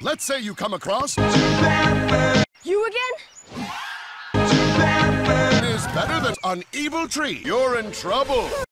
Let's say you come across... You again? ...is better than an evil tree. You're in trouble.